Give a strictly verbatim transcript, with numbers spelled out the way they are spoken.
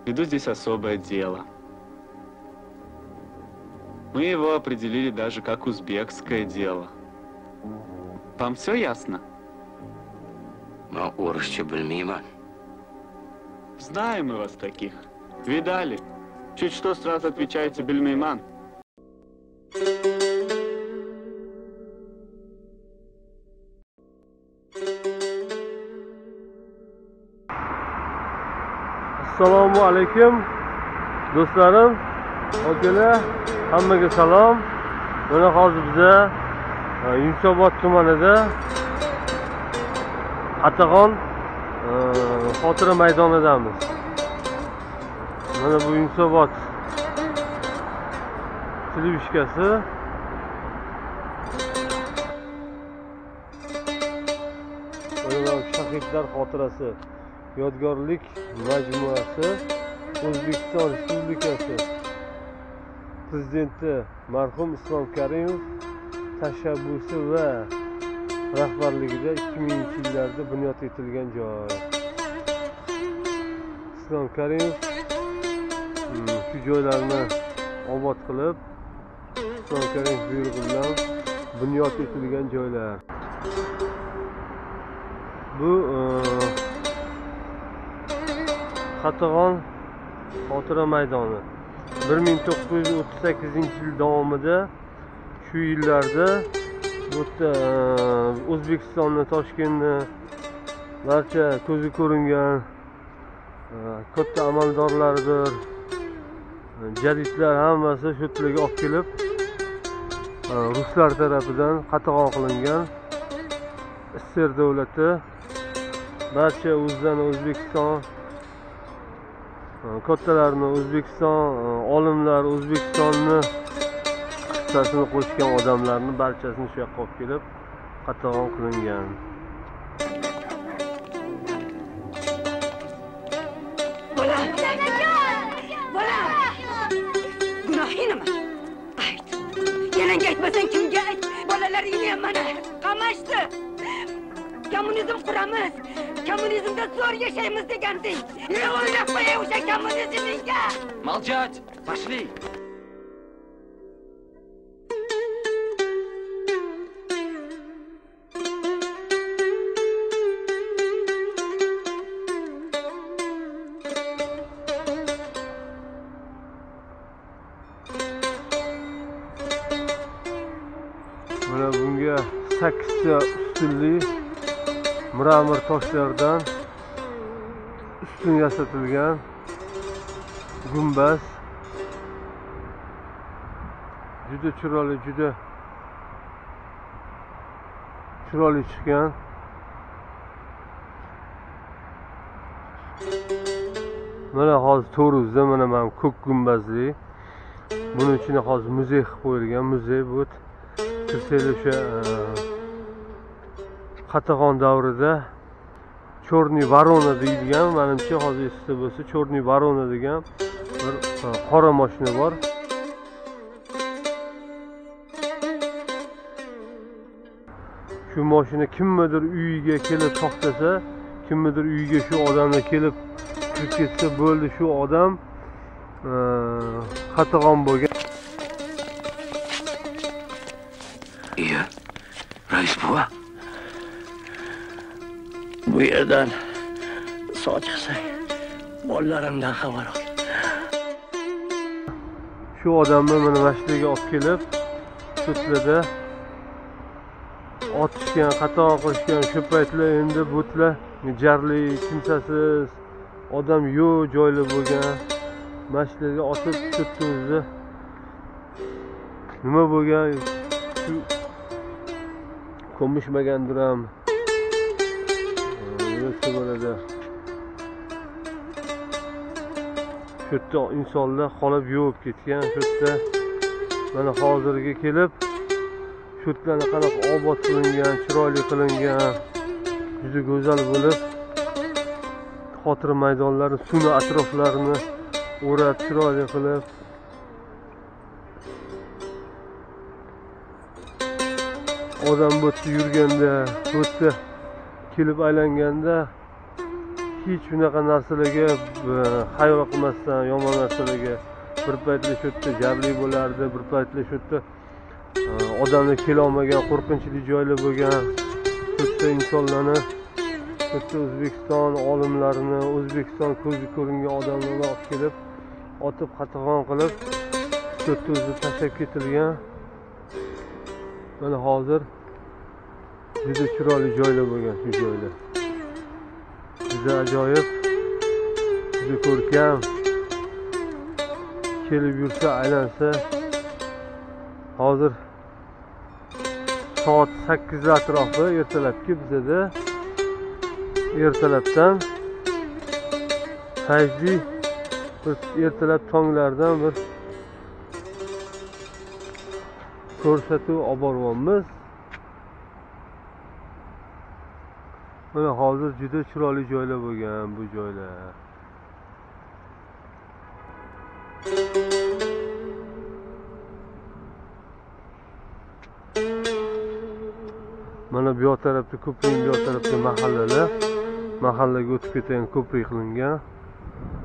веду здесь особое дело. Мы его определили даже как узбекское дело. Вам все ясно? Но урысча bilmayman. Знаем мы вас таких. Видали? Чуть что сразу отвечаете bilmayman. Assalomu alaykum do'stlarim, akalar, hammaga salom. Mana hozir biza Yunusobod tumanida Qatag'on xotira maydonidamiz. Mana bu Yunusobod televishkasi. Mana shahidlar xotirasi yodgorlik majmuasi O'zbekiston Respublikasi Prezidenti marhum Islom Karimov tashabbusi va rahbarligida ikki minginchi yillarda bunyod etilgan joy. Islom Karimov shu joylarni obod qilib, Islom Karimov buyrug'i bilan bunyod etilgan joylar. Bu Qatag'on xotira maydoni. bir ming to'qqiz yuz o'ttiz sakkizinchi yil davomida shu yillarda bu yerda O'zbekistonni, Toshkentni barcha ko'zi ko'ringan katta amaldorlardir, jadidlar hammasi shu yerga olib kelib ruslar tarafidan qatag'on qilingan. S S R davlati barcha o'zidan O'zbekiston kattalarni, O'zbekiston olimlar, O'zbekistonni hissasini qo'shgan odamlarni barchasini shu yoqqa olib kelib qatag'on qilingan. Bola, bola, gunohi nima? Ayt. Yananga aytmasang kimga ayt? Bolalaringni ham mana qamashdi. Kommunizm quramiz. Kommunizmda zo'r yashaymiz deganding. Ne o'ylab qo'yay o'sha kommunizmingga? Молчать! Пошли! Mana bunga sakkizta ustunli mramor toshlardan ustun yasatilgan gumbaz. Juda chiroyli, juda chiroyli chiqqan. Mana hozir To'ruzda mana mana ko'k gumbazli. Buning ichine hozir muzey qilib qo'yilgan. Muzey bu Kirsangiz o'sha Qatag'on davrida Chorniy Varona deyilgan, menimcha hozir esda bo'lsa Chorniy Varona degan bir qora mashina bor. Shu mashina kimnidir uyiga kelib to'xtasa, kimnidir uyiga shu odamlar kelib kirib ketsa bo'ldi, shu odam Qatag'on bo'lgan. Iya, rais buva. Bu yerdan sog' chiqsang, bolalarimdan xabar ol. Shu odamni mana mashinaga olib kelib, sutlarda otishgan, Qatag'on qilishgan. Shu paytlar endi butlar jarli, kimsasiz, odam yo'q joyli bo'lgan. Mashinaga otib sutdi o'zi. Nima bo'lgan? Shu ko'mishmagandir ham. Nima bo'ladi? Shu yerda insonlar qolib yo'q ketgan. Shu yerda mana hozirga kelib shu yerlarni qanaqa obod qilingan, chiroyli qilingan, juda go'zal bo'lib, xotira maydonlari, suvni atroflarini o'rab chiroyli qilib, odam bu yerda yurganda, bu yerda kelib aylanganda hech shunaqa narsalarga xayol qilmasdan yomon narsalarga bir paytlar shu yerda jabli bo'lardi, bir paytlar shu yerda odamlar kelolmagan qo'rqinchli joylar bo'lgan. Shu yerda insonlarni, shu yerda O'zbekiston olimlarini, O'zbekiston ko'zi ko'ringan odamlarni olib kelib, otib qatag'on qilib, shu yerda o'zi tashlab ketilgan. Mana hozir juda chiroyli joylar bo'lgan shu joylar. Juda ajoyib, juda ko'rkam. Kelib yursa, aylansa. Hozir soat sakkizlar atrofi, ertalabki bizada ertalabdan fayzli bir ertalab tonglardan bir ko'rsatuv olib boryapmiz. Mana hozir juda chiroyli joylar bo'lgan bu joylar. Mana bu yoq tarafda ko'prik, bu yoq tarafda mahallalar. Mahallaga o'tib ketadigan ko'prik qilingan.